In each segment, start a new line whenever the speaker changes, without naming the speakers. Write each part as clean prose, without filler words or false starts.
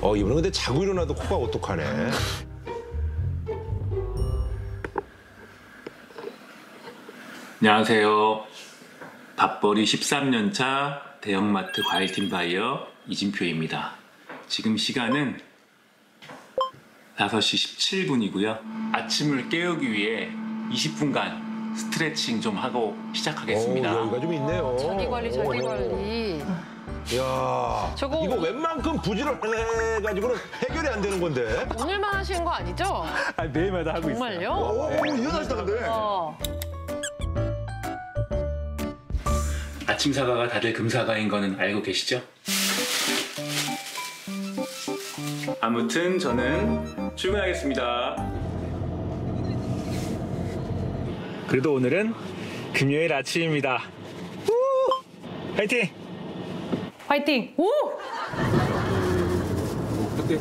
이분은 근데 자고 일어나도 코가 오똑하네.
안녕하세요. 밥벌이 13년 차 대형마트 과일팀 바이어 이진표입니다. 지금 시간은 5시 17분이고요. 아침을 깨우기 위해 20분간 스트레칭 좀 하고 시작하겠습니다.
여기가 좀 있네요.
자기 관리.
이야,
저거-
이거 웬만큼 부지런해가지고는 해결이 안 되는 건데.
오늘만 하시는 거 아니죠?
매일마다 하고 있어요.
정말요?
오, 유연하시다 근데.
아침 사과가 다들 금사과인 거는 알고 계시죠? 아무튼 저는 출근하겠습니다.
그래도 오늘은 금요일 아침입니다. 우! 화이팅!
화이팅! 오!
그렇게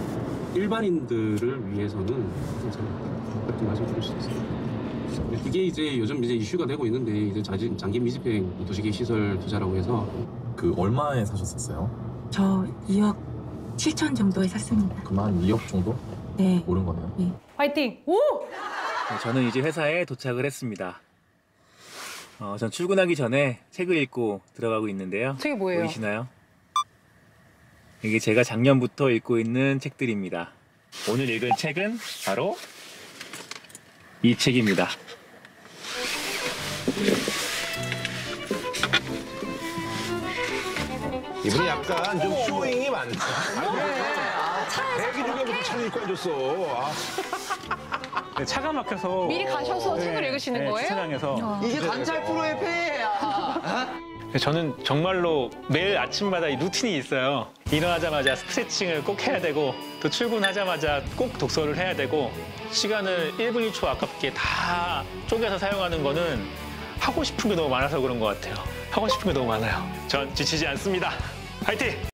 일반인들을 위해서는 그렇게 말씀드릴 수 있어요. 이게 이제 요즘 이제 이슈가 되고 있는데 이제 장기 미집행 도시계획 시설 투자라고 해서
그 얼마에 사셨었어요?
저 2억 7천 정도에 샀습니다.
그만 2억 정도
네.
오른 거네요.
네.
화이팅! 오!
저는 이제 회사에 도착을 했습니다. 전 출근하기 전에 책을 읽고 들어가고 있는데요.
저게 뭐예요?
보이시나요? 이게 제가 작년부터 읽고 있는 책들입니다. 오늘 읽을 책은 바로 이 책입니다.
이분이 약간 좀 쇼잉이 많다. 대기 중에부터 책을 읽고 앉았어.
차가 막혀서
미리 가셔서 책을 읽으시는 거예요?
주차장에서
이게 관찰 프로의 폐해야.
저는 정말로 매일 아침마다 이 루틴이 있어요. 일어나자마자 스트레칭을 꼭 해야 되고 또 출근하자마자 꼭 독서를 해야 되고 시간을 1분 1초 아깝게 다 쪼개서 사용하는 거는 하고 싶은 게 너무 많아서 그런 것 같아요. 하고 싶은 게 너무 많아요. 전 지치지 않습니다. 화이팅!